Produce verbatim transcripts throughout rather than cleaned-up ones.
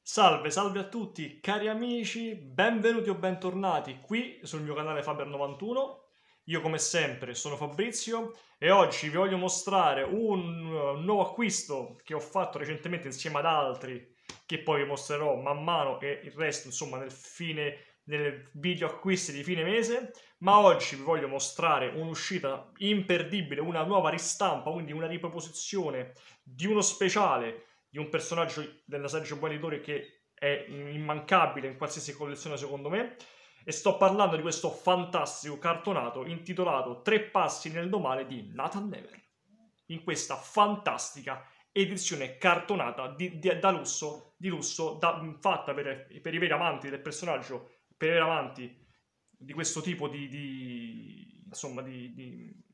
Salve, salve a tutti cari amici, benvenuti o bentornati qui sul mio canale Faber novantuno. Io come sempre sono Fabrizio e oggi vi voglio mostrare un uh, nuovo acquisto che ho fatto recentemente insieme ad altri che poi vi mostrerò man mano e il resto insomma nel fine nel video acquisti di fine mese. Ma oggi vi voglio mostrare un'uscita imperdibile, una nuova ristampa, quindi una riproposizione di uno speciale di un personaggio della Sergio Buon Editore che è immancabile in qualsiasi collezione secondo me, e sto parlando di questo fantastico cartonato intitolato Tre passi nel domani di Nathan Never, in questa fantastica edizione cartonata di, di, da lusso, di lusso da, fatta per, per i veri amanti del personaggio, per i veri amanti di questo tipo di, di insomma di, di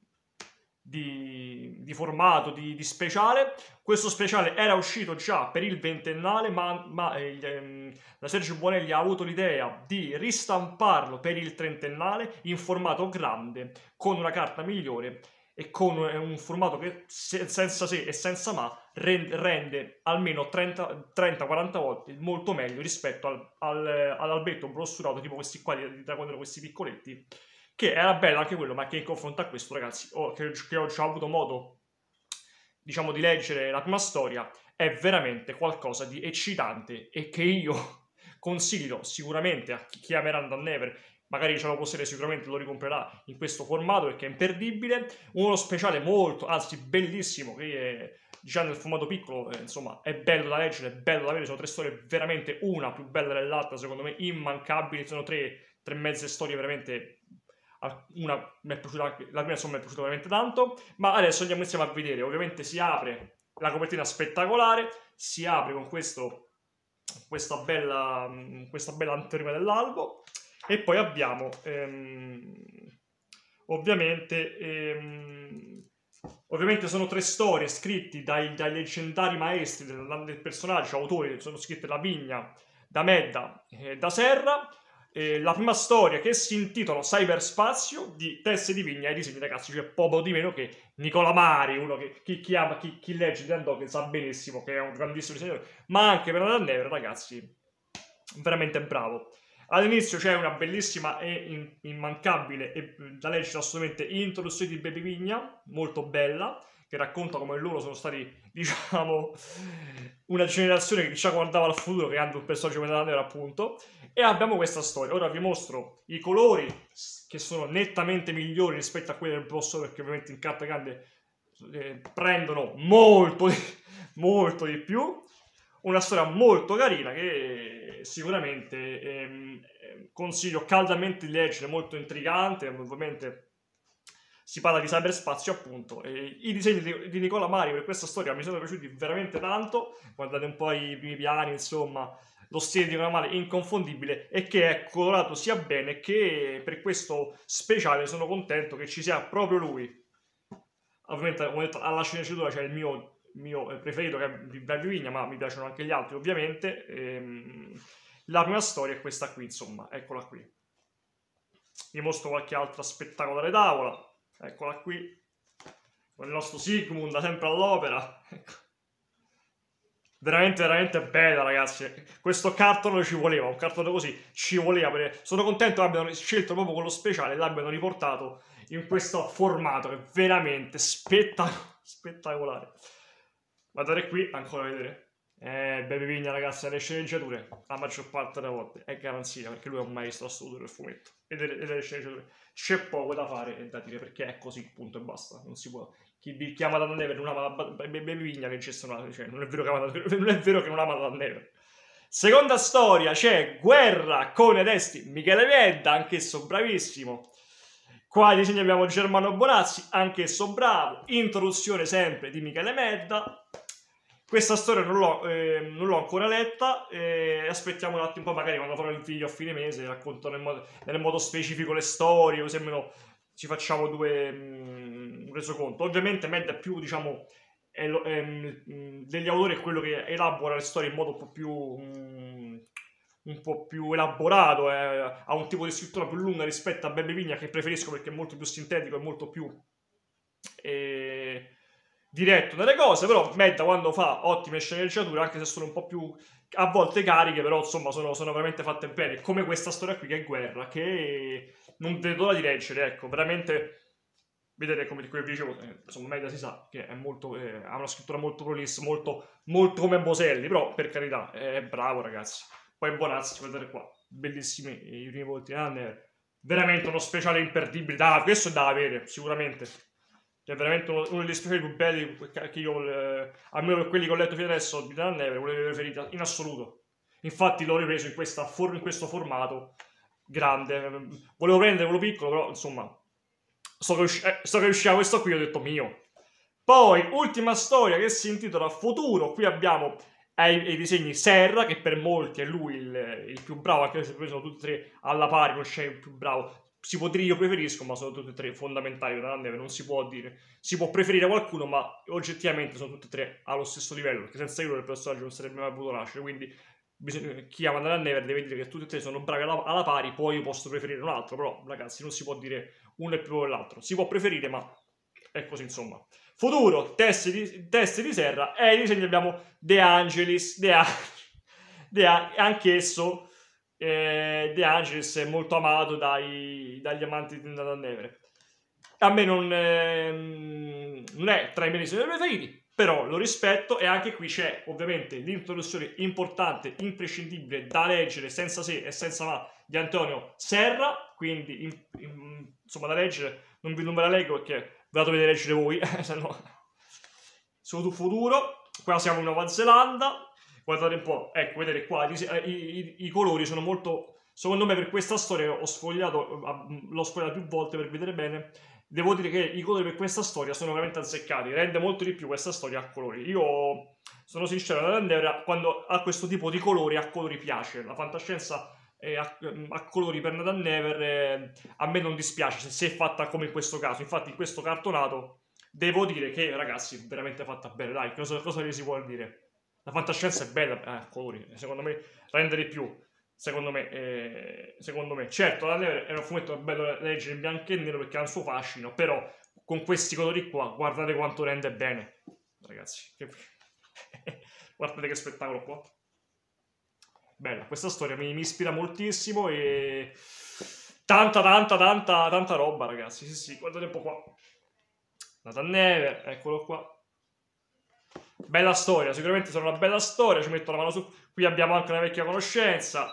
Di, di formato, di, di speciale. Questo speciale era uscito già per il ventennale, ma, ma eh, ehm, la Sergio Buonelli ha avuto l'idea di ristamparlo per il trentennale in formato grande, con una carta migliore e con un formato che se, senza se e senza ma rende, rende almeno trenta quaranta volte molto meglio rispetto al, al, all'albetto brossurato tipo questi qua, di, di, di questi piccoletti, che era bello anche quello, ma che in confronto a questo, ragazzi, ho, che, che ho già avuto modo, diciamo, di leggere la prima storia, è veramente qualcosa di eccitante e che io consiglio sicuramente a chi amerà Nathan Never. Magari ce lo possiede, sicuramente lo ricomprerà in questo formato perché è imperdibile. Uno speciale molto, anzi bellissimo, che è, già nel formato piccolo, eh, insomma, è bello da leggere, è bello da vedere. Sono tre storie veramente una più bella dell'altra, secondo me, immancabili. Sono tre, tre mezze storie veramente. Una mi è piaciuta anche, la prima insomma mi è piaciuta veramente tanto, ma adesso andiamo insieme a vedere. Ovviamente si apre la copertina spettacolare, si apre con questo, questa bella, questa bella anteprima dell'albo, e poi abbiamo ehm, ovviamente ehm, ovviamente sono tre storie scritte dai, dai leggendari maestri del, del personaggio, autori, sono scritte da Vigna, da Medda e da Serra. Eh, la prima storia, che si intitola Cyberspazio, di Teste di Vigna, e i disegni, ragazzi, c'è poco di meno che Nicola Mari, uno che chi, chi ama, chi, chi legge di Andò, che sa benissimo che è un grandissimo disegnatore, ma anche per Nathan Never, ragazzi, veramente bravo. All'inizio c'è una bellissima e immancabile e da leggere assolutamente introduzione di Baby Vigna, molto bella, che racconta come loro sono stati, diciamo, una generazione che già guardava al futuro creando un personaggio come Nathan Never, appunto. E abbiamo questa storia. Ora vi mostro i colori, che sono nettamente migliori rispetto a quelli del Bosso, perché ovviamente in carta grande eh, prendono molto, molto di più. Una storia molto carina che sicuramente ehm, consiglio caldamente di leggere, molto intrigante. Ovviamente si parla di cyberspazio, appunto, e i disegni di, di Nicola Mari per questa storia mi sono piaciuti veramente tanto. Guardate un po' i primi piani, insomma, lo stile di Nicola Mari inconfondibile, e che è colorato sia bene, che per questo speciale sono contento che ci sia proprio lui. Ovviamente, come detto, alla sceneggiatura c'è il mio mio preferito, che è Baby Vigna, ma mi piacciono anche gli altri ovviamente. Ehm, la prima storia è questa qui, insomma, eccola qui. Vi mostro qualche altra spettacolare tavola, eccola qui, con il nostro Sigmund sempre all'opera. Veramente, veramente bella, ragazzi. Questo cartone ci voleva, un cartone così ci voleva. Perché sono contento che abbiano scelto proprio quello speciale e l'abbiano riportato in questo formato, che è veramente spettac spettacolare. Guardate qui, ancora a vedere. Eh, Baby Vigna, ragazzi, le sceneggiature, la maggior parte delle volte, è garanzia, perché lui è un maestro assoluto del fumetto. E delle, e delle sceneggiature. C'è poco da fare e da dire, perché è così, punto e basta. Non si può. Chi chiama Nathan Never non ama Baby Vigna, che c'è una, cioè, non è vero che ama, non è vero che non ama Nathan Never. Seconda storia, c'è Guerra con Edesti, Michele Medda, anch'esso bravissimo. Qua ai disegni abbiamo Germano Bonazzi, anch'esso bravo. Introduzione sempre di Michele Medda. Questa storia non l'ho eh, ancora letta, eh, aspettiamo un attimo, poi magari quando farò il video a fine mese racconto nel modo, nel modo specifico le storie, così almeno ci facciamo due mh, un resoconto. Ovviamente Medda è più, diciamo, è, è, mh, degli autori è quello che elabora le storie in modo un po' più mh, un po' più elaborato, eh, ha un tipo di scrittura più lunga rispetto a Baby Vigna, che preferisco perché è molto più sintetico e molto più eh, diretto nelle cose, però Medda quando fa ottime sceneggiature, anche se sono un po' più a volte cariche, però insomma sono, sono veramente fatte bene, come questa storia qui che è Guerra, che non vedo l'ora di leggere, ecco, veramente vedete come vi dicevo, eh, insomma Medda si sa che è molto, eh, ha una scrittura molto prolissa, molto, molto come Boselli, però per carità è bravo ragazzi. Poi Bonazzi, guardate qua, bellissimi i primi volti, eh, veramente uno speciale imperdibile, da, questo è da avere sicuramente. È veramente uno, uno degli speciali più belli che io, eh, almeno per quelli che ho letto fino adesso, di Dan Never, uno dei miei preferiti in assoluto. Infatti l'ho ripreso in, questa, for in questo formato grande. Volevo prendere quello piccolo, però insomma, so che, usci eh, so che usciva questo qui, ho detto mio. Poi, ultima storia che si intitola Futuro. Qui abbiamo ai, ai disegni Serra, che per molti è lui il, il più bravo, anche se sono tutti e tre alla pari, non c'è il più bravo. Si può dire io preferisco, ma sono tutti e tre fondamentali per la neve, non si può dire. Si può preferire qualcuno, ma oggettivamente sono tutti e tre allo stesso livello, perché senza io il personaggio non sarebbe mai potuto nascere, quindi bisogna, chi ama nella neve deve dire che tutti e tre sono bravi alla, alla pari, poi io posso preferire un altro, però ragazzi non si può dire uno è più bravo dell'altro. Si può preferire, ma è così insomma. Futuro, testi di, testi di Serra, e ai disegni abbiamo De Angelis, De, De anch'esso eh, De Angelis è molto amato dai, dagli amanti di Nathan Never. A me non, eh, non è tra i miei disegni preferiti, però lo rispetto, e anche qui c'è ovviamente l'introduzione importante, imprescindibile, da leggere senza se e senza ma di Antonio Serra, quindi in, in, insomma da leggere, non, vi, non ve la leggo perché ve la dovete leggere voi, se no. Sul futuro, qua siamo in Nuova Zelanda, guardate un po', ecco, vedete qua, i, i, i colori sono molto, secondo me per questa storia ho sfogliato, l'ho sfogliato più volte per vedere bene, devo dire che i colori per questa storia sono veramente azzeccati, rende molto di più questa storia a colori. Io sono sincero, quando ha questo tipo di colori, a colori piace, la fantascienza a, a colori per Nathan Never eh, a me non dispiace se, se è fatta come in questo caso. Infatti in questo cartonato devo dire che ragazzi è veramente fatta bene, dai, cosa, cosa gli si può dire? La fantascienza è bella a eh, colori, secondo me rende di più, secondo me, eh, secondo me. Certo Nathan Never è un fumetto bello da leggere in bianco e nero perché ha il suo fascino, però con questi colori qua guardate quanto rende bene, ragazzi. Guardate che spettacolo qua. Bella, questa storia mi, mi ispira moltissimo e tanta, tanta, tanta, tanta roba, ragazzi. Sì, sì, guardate un po' qua. Nathan Never, eccolo qua. Bella storia, sicuramente sarà una bella storia, ci metto la mano su. Qui abbiamo anche una vecchia conoscenza.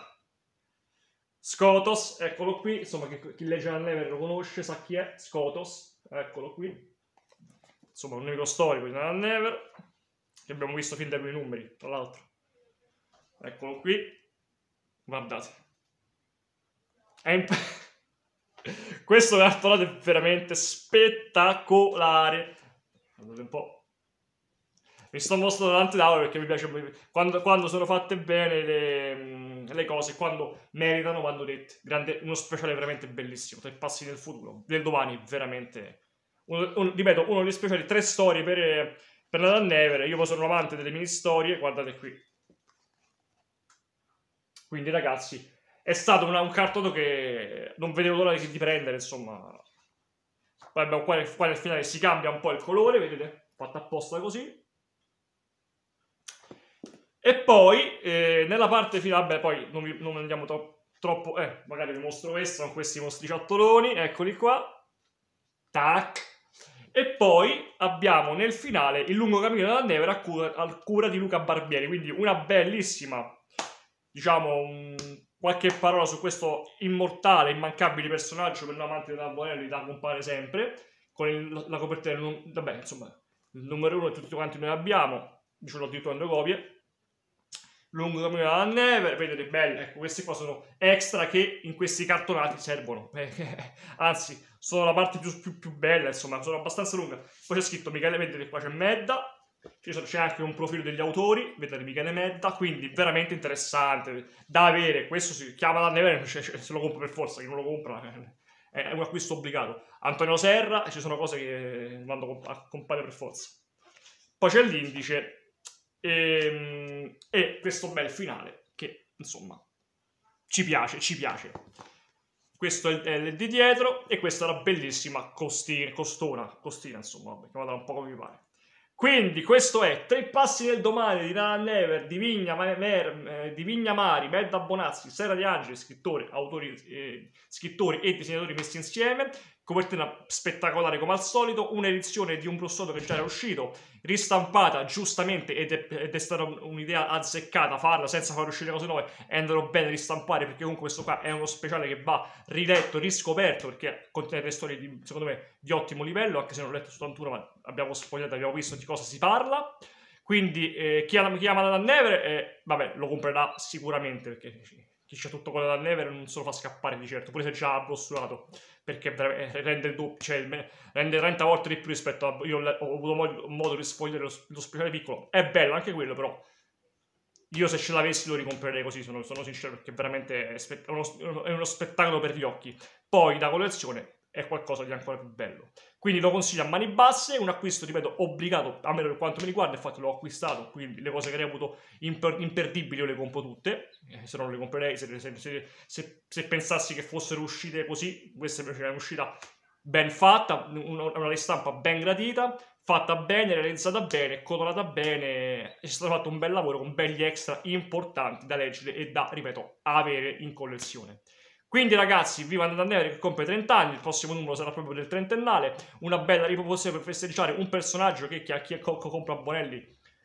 Skotos, eccolo qui, insomma chi, chi legge Nathan Never lo conosce, sa chi è, Skotos, eccolo qui. Insomma un nemico storico di Nathan Never, che abbiamo visto fin dai primi numeri, tra l'altro. Eccolo qui, guardate. È imp... Questo cartonato è veramente spettacolare. Guardate un po'. Mi sto mostrando davanti d'aula perché mi piace quando, quando sono fatte bene le, le cose, quando meritano, vanno dette. Grande, uno speciale veramente bellissimo. Tre passi nel futuro, del domani, veramente. Uno, un, ripeto, uno degli speciali, tre storie per, per Nathan Never. Io poi sono un amante delle mini storie, guardate qui. Quindi ragazzi, è stato una, un cartonato che non vedevo l'ora di, di prendere, insomma. Poi abbiamo qua, qua nel finale si cambia un po' il colore, vedete? Fatto apposta così. E poi, eh, nella parte finale, vabbè, poi non, vi, non andiamo tro troppo, eh, magari vi mostro questo, con questi mostriciattoloni, eccoli qua. Tac. E poi abbiamo nel finale il lungo cammino della neve a cura, a cura di Luca Barbieri, quindi una bellissima, diciamo, un, qualche parola su questo immortale, immancabile personaggio per un amante della Bonelli da compare sempre, con il, la copertina, vabbè, insomma, il numero uno tutti quanti noi abbiamo, ce l'ho addirittura in due copie. Lungo cammino della neve, vedete belli, ecco questi qua sono extra che in questi cartonati servono, anzi sono la parte più, più, più bella, insomma sono abbastanza lunga. Poi c'è scritto Michele, vedete qua c'è Medda, c'è anche un profilo degli autori, vedete Michele Medda, quindi veramente interessante da avere. Questo si chiama la neve, se lo compro per forza, chi non lo compra è un acquisto obbligato. Antonio Serra, ci sono cose che vanno a comprare per forza. Poi c'è l'indice e, e questo bel finale che insomma ci piace, ci piace. Questo è il di dietro e questa è la bellissima costina, costona, costina insomma, vabbè, chiamatela un po' come vi pare. Quindi questo è Tre passi del domani di Nana Never, di Vigna, Mer, eh, di Vigna Mari, Medda Bonazzi, Sera di Angeli, scrittori, autori, eh, scrittori e disegnatori messi insieme, copertina spettacolare come al solito, un'edizione di un brussato che già era uscito, ristampata giustamente ed è, ed è stata un'idea azzeccata farla senza far uscire cose nuove e andarlo bene ristampare, perché comunque questo qua è uno speciale che va riletto, riscoperto, perché contiene delle storie di, secondo me di ottimo livello, anche se non ho letto soltanto una, ma abbiamo spogliato, abbiamo visto di cosa si parla. Quindi eh, chi ama, chi ama Nana Never, eh, vabbè, lo comprerà sicuramente, perché chi c'è tutto con Nana Never non se lo fa scappare di certo, pure se già ha brossurato, perché rende il doppio, cioè rende trenta volte di più rispetto a... Io ho avuto modo, modo di sfogliare lo, lo speciale piccolo, è bello anche quello, però io se ce l'avessi lo ricomprerei così, sono, sono sincero, perché veramente è, spe- è, uno, è uno spettacolo per gli occhi. Poi da collezione è qualcosa di ancora più bello. Quindi lo consiglio a mani basse, un acquisto, ripeto, obbligato, almeno per quanto mi riguarda, infatti l'ho acquistato, quindi le cose che reputo imper- imperdibili io le compro tutte, eh, se non le comprerei, se, se, se, se, se pensassi che fossero uscite così, questa invece è un'uscita ben fatta, una, una ristampa ben gradita, fatta bene, realizzata bene, colorata bene, è stato fatto un bel lavoro con belli extra importanti da leggere e da, ripeto, avere in collezione. Quindi ragazzi, viva Nana Never che compie trenta anni, il prossimo numero sarà proprio del trentennale, una bella riproposizione per festeggiare un personaggio che chi, chi compra Bonelli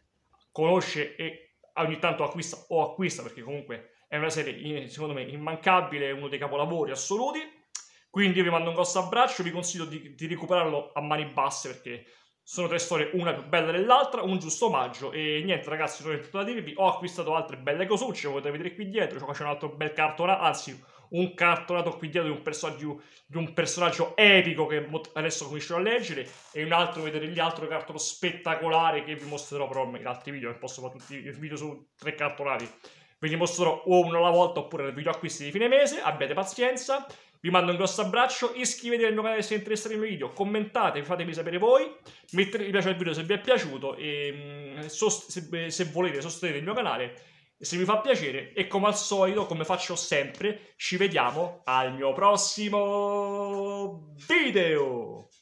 conosce e ogni tanto acquista o acquista, perché comunque è una serie secondo me immancabile, uno dei capolavori assoluti. Quindi io vi mando un grosso abbraccio, vi consiglio di, di recuperarlo a mani basse, perché sono tre storie, una più bella dell'altra, un giusto omaggio. E niente ragazzi, non ho tutto da dirvi, ho acquistato altre belle cosucce, potete vedere qui dietro, c'è un altro bel cartonato, anzi un cartonato qui dietro di un personaggio, di un personaggio epico che adesso comincerò a leggere, e un altro, vedete gli altri cartone spettacolare che vi mostrerò però in altri video, che posso fare tutti i video su tre cartonati. Ve li mostrerò o uno alla volta oppure nel video acquisti di fine mese, abbiate pazienza. Vi mando un grosso abbraccio, iscrivetevi al mio canale se interessate ai miei video, commentate, fatemi sapere voi, mettete mi piace al video se vi è piaciuto e se, se volete sostenere il mio canale, se vi fa piacere, e come al solito, come faccio sempre, ci vediamo al mio prossimo video!